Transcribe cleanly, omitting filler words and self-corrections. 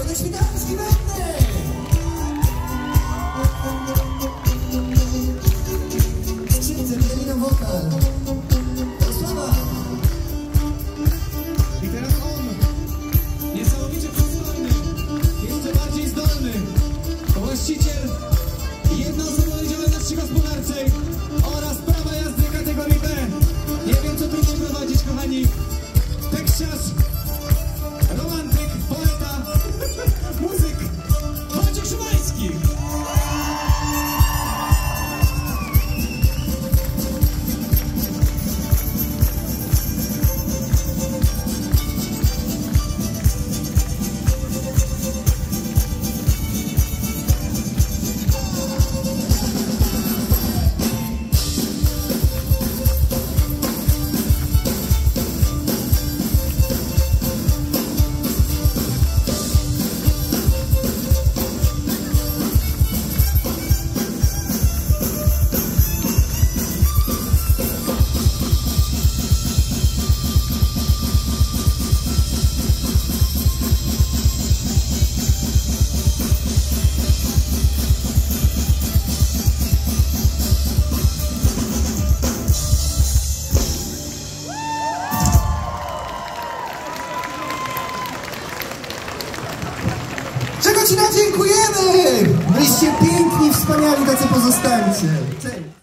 Radek Świtalski będę! Skrzypce, na wokal. Do słowa! I teraz on, niesamowicie przystojny, jeszcze bardziej zdolny, właściciel jednoosobowej działalności gospodarczej oraz prawa jazdy kategorii B. Nie wiem, co trudniej prowadzić, kochani. Tekściarz, romantyk, poeta, muzyk, Wojciech Szymański. Czego Ci dziękujemy! Byliście piękni, wspaniali tacy pozostańcy. Cześć.